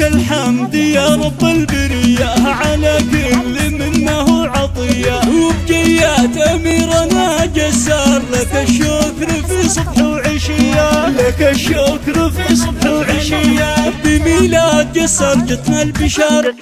الحمد يا رب البرية على كل منه عطية، وبجيات أميرنا جسار لك الشكر في صبح وعشية، لك الشكر في صبح وعشية. بميلاد جسار جتنا البشارة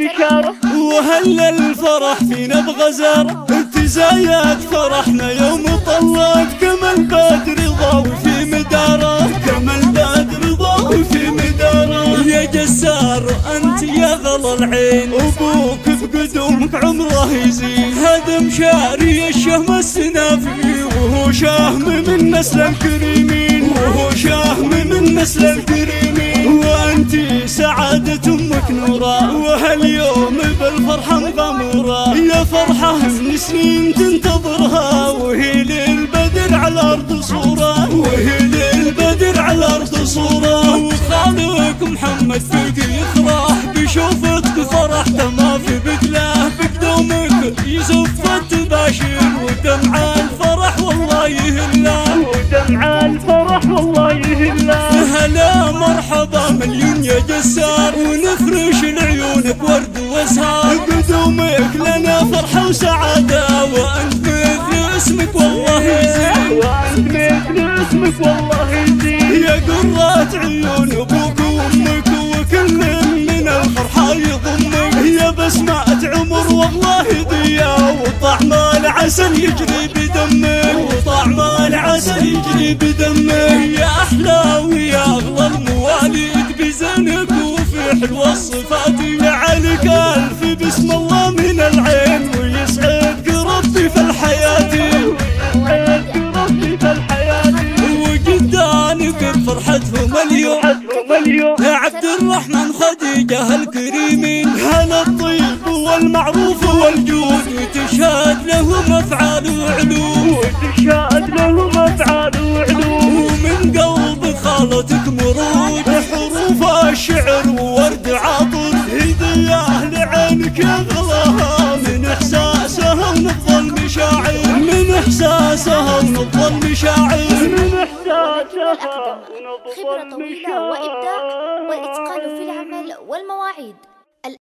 وهل الفرح فينا بغزارة، تزايد فرحنا يوم طلت كما البدر ضاوي في مداره، كما البدر ضاوي في مداره. يا جسار انت يا غلا العين، ابوك بقدومك عمره يزين، هذا مشاري الشهم السنافي وهو شهم من نسل الكريمين، وهو شهم من نسل الكريمين. وانتي سعادة امك نورا وهاليوم بالفرحة مغمورة، يا فرحة من سنين تنتظرها وهي للبدر على الارض صورة، وهي للبدر على الارض صورة. وخالق محمد فيك يفرح بشوفتك فرحته ما في بدله، بقدومك يزف التباشر ودمع الفرح والله يهله، ودمع الفرح والله يهله. هلا مرحبا مليون يا جسار، ونفرش لعيونك ورد وازهار، قدومك لنا فرحة وسعادة، وانت مثل اسمك والله يزين، وانت مثل اسمك والله يزين. يا قرة عيون ابوك وامك وكل من الفرحة يضمك، يا بسمة عمر والله هدية، وطعم العسل يجري بدمك، وطعم العسل يجري بدمك. يا احلى ويا اغلى المواليد بزنك وفي حلوى الصفات، يجعلك الف بسم الله من العين، ويسعدك ربي في الحياة، ويسعدك ربي في الحياة. وجدانك فرحتهم اليوم يا عبد الرحمن خديجة الكريمين، هلا الطيب والمعروف والجود، وتشهد لهم افعال وعلوم، وتشهد لهم افعال وعلوم. ومن قلب خالتك مرود حروف الشعر وورد عطر، هدية لعينك يا غلاها من احساسها ونبض المشاعر، من احساسها ونبض المشاعر، من احساسها ونبض خبرة طويلة وإبداع والإتقان في العمل والمواعيد.